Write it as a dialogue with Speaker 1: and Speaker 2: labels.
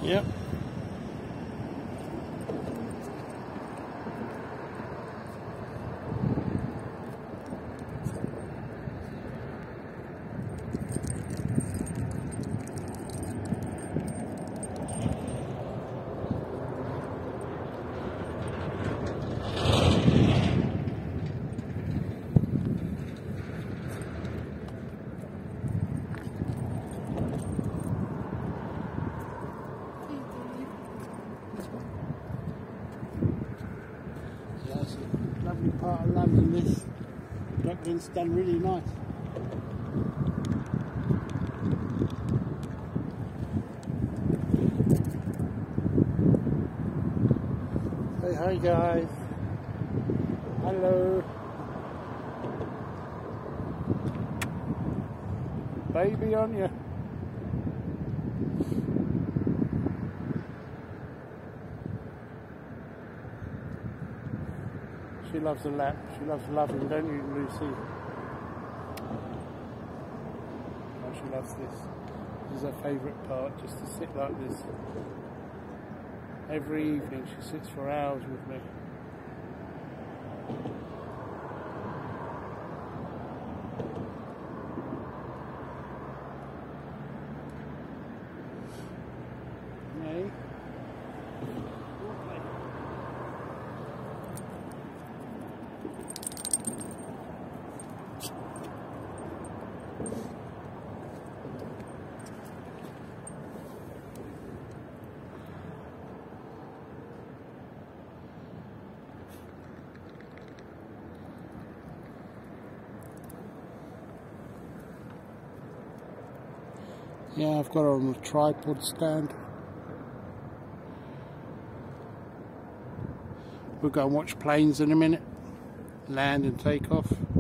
Speaker 1: Yep. That's a lovely part of London, this. Brooklyn's done really nice. Say hi guys. Hello. Baby on you. She loves a lap. She loves loving, don't you, Lucy? Oh, she loves this. This is her favourite part, just to sit like this. Every evening she sits for hours with me. Hey. Yeah, I've got her on a tripod stand. We'll go and watch planes in a minute. Land and take off.